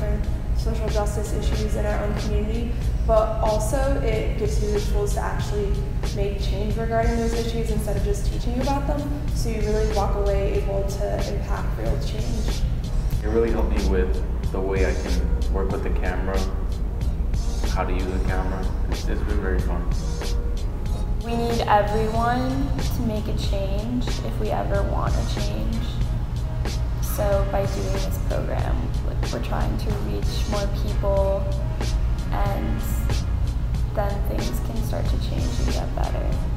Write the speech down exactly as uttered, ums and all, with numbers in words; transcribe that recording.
other social justice issues in our own community, but also it gives you the tools to actually make change regarding those issues instead of just teaching you about them, so you really walk away able to impact real change. It really helped me with the way I can work with the camera, how to use the camera. It's, it's been very fun. We need everyone to make a change if we ever want a change. So by doing this program, we're trying to reach more people, and then things can start to change and get better.